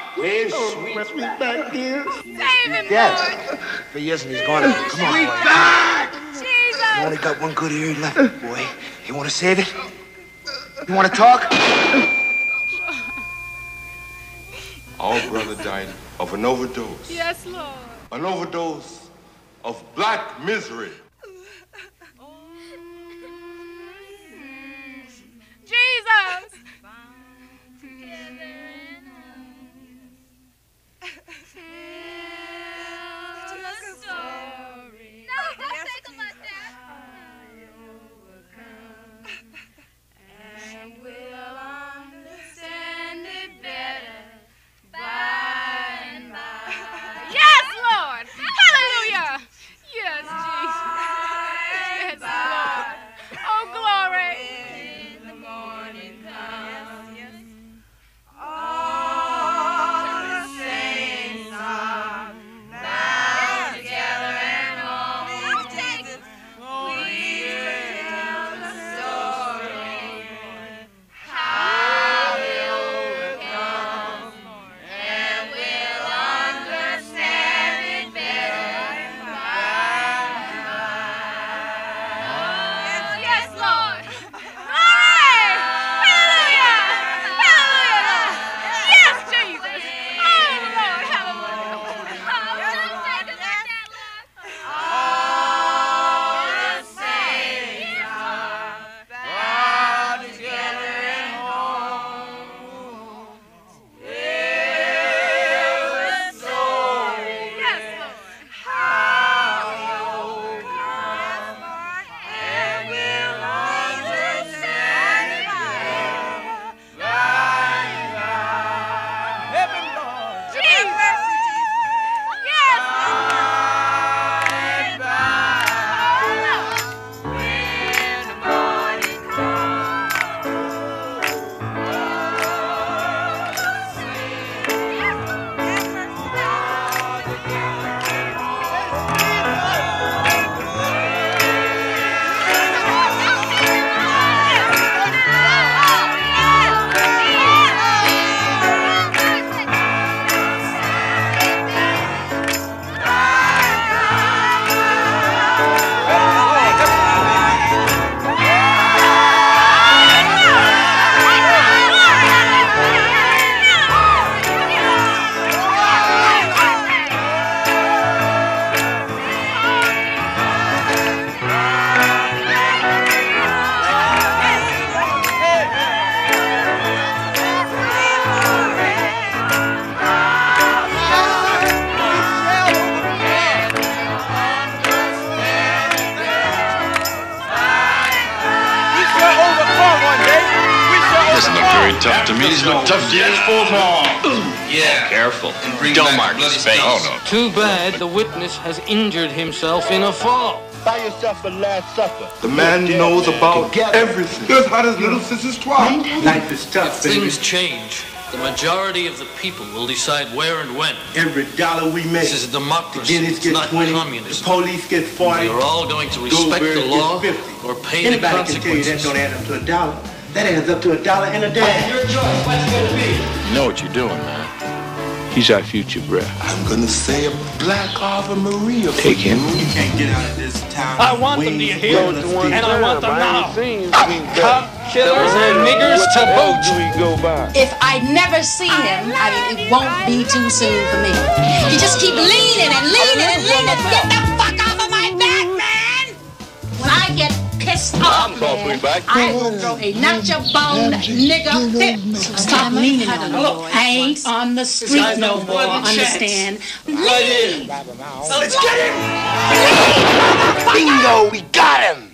Where's Sweetback, dear? Save him, Yes. Lord. For years and he's gone. Come on, Sweetback! Jesus! You only got one good ear left, boy. You want to save it? You want to talk? Our brother died of an overdose. Yes, Lord. An overdose of black misery. Jesus! Tough to me. He's look tough to you. Yeah. Careful. Don't mark his face. Oh, no. Too bad the witness has injured himself in a fall. Buy yourself a last supper. The man knows about everything. Here's how his little sister's twat. Life is tough, If baby. things change, the majority of the people will decide where and when. Every dollar we make. This is a democracy. The Guinness It's get not 20, communism. the police get 40. You're all going to respect Goldberg the law gets 50. or pay Anybody the can tell you that consequences. don't add up to a dollar. That adds up to $1 and a damn. Your choice, what's it gonna be? You know what you're doing, man. He's our future, bruh. I'm gonna say a black Ave Maria for Take him. You can't get out of this town. I want them to hear, and I want them now. Cop killers Uh-huh. and niggers to boot. If I never see him, I mean, it won't be too soon for me. You just keep leaning and leaning and leaning. Get the fuck off of my back, man! When I get pissed off, man, I will throw a not-your-boned nigga fit. Stop leaning on me. I ain't on the street no more, understand? Right here. Let's get him! Bingo, we got him!